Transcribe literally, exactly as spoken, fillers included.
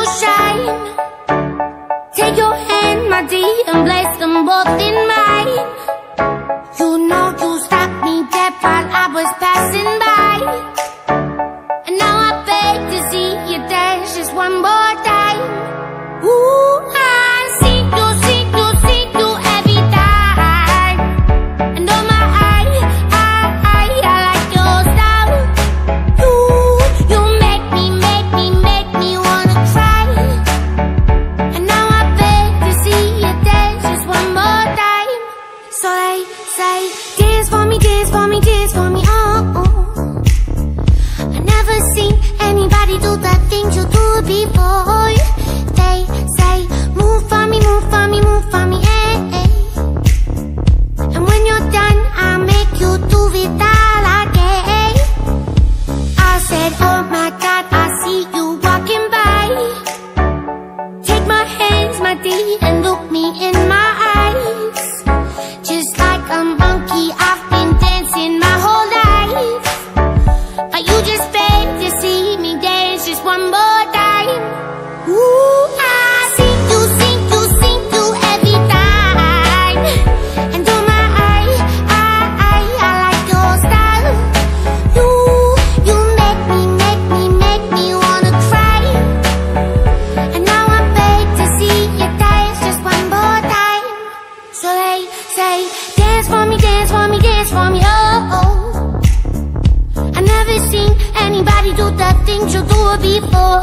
shine. Take your hand, my dear, and place them both in mine. You know you stopped me dead while I was passing by, and now I beg to see you dance just one more time. Ooh, I see you, see you, see you every time. And oh my, I, I, I, I like your style. You, you make me, make me, make me wanna cry. And now I beg to see you dance just one more time. So they say, dance for me, dance for me, dance for me, oh, oh. I never seen anybody do the things you do before. They say, move for me, move for me, move for me, eh, eh. And when you're done, I'll make you do it all again. I said, oh my God, I see you walking by. Take my hands, my dear, and look me in my eyes. Just like a monkey, I've been dancing my whole life, but you just beg to see me dance just one more time. Ooh, I see you, see you, see you every time. And oh my, I, I, I, I like your style. You, you make me, make me, make me wanna cry. And now I beg to see you dance just one more time. So they say, dance for me, dance for me, dance for me, oh, oh. I never seen anybody do the things you do before.